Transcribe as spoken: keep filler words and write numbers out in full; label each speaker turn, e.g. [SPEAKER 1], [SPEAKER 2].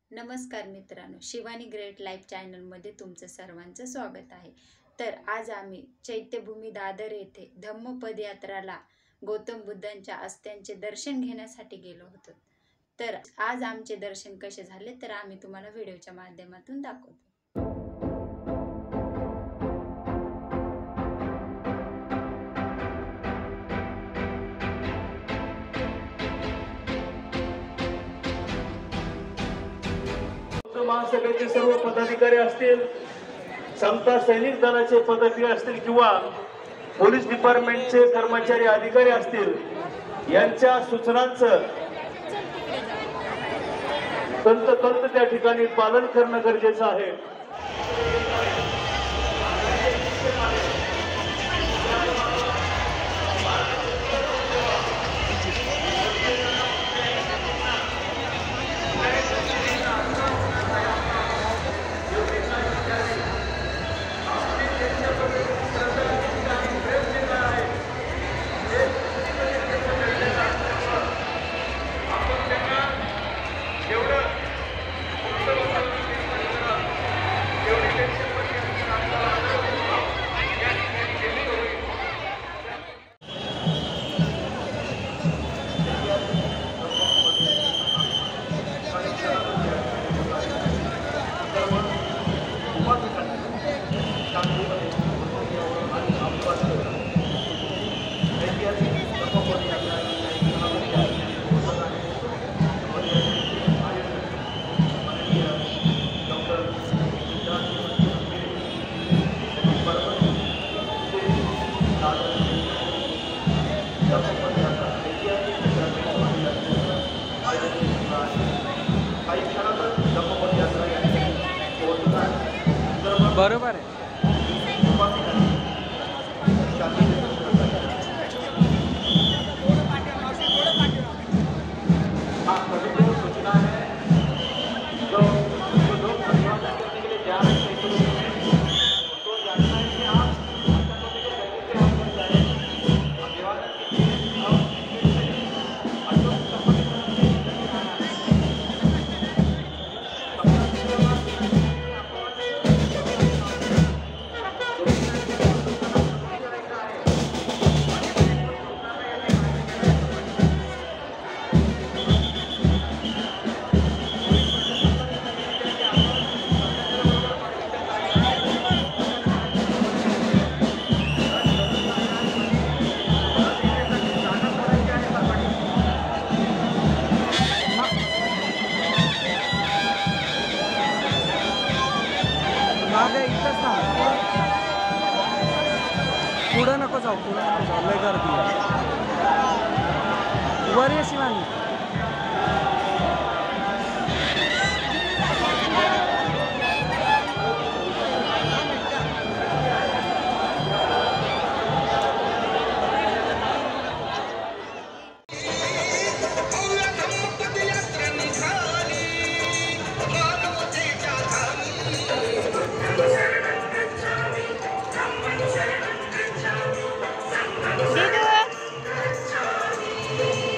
[SPEAKER 1] नमस्कार मित्रांनो, Shivani great life चॅनलमध्ये तुमचं सर्वांचं स्वागत आहे। तर आज आम्ही चैत्यभूमी दादर येथे धम्म पदयात्राला गौतम बुद्धांच्या अस्त्यांचे दर्शन घेण्यासाठी गेलो होतो। तर आज आमचे दर्शन कसे झाले तर आम्ही तुम्हाला व्हिडिओच्या माध्यमातून दाखवतो।
[SPEAKER 2] महासभेचे सर्व पदाधिकारी असतील, समता सैनिक दलाचे पदाधिकारी असतील किंवा पोलीस डिपार्टमेंटचे कर्मचारी अधिकारी असतील, यांच्या सूचनांचं तंतोतंत त्या ठिकाणी पालन करणं गरजेचं आहे।
[SPEAKER 3] बरोबर आहे। पुढं नको जाऊ, पुढं नको जाऊ, लय गर्दी वर ये शिवानी।
[SPEAKER 4] Dito.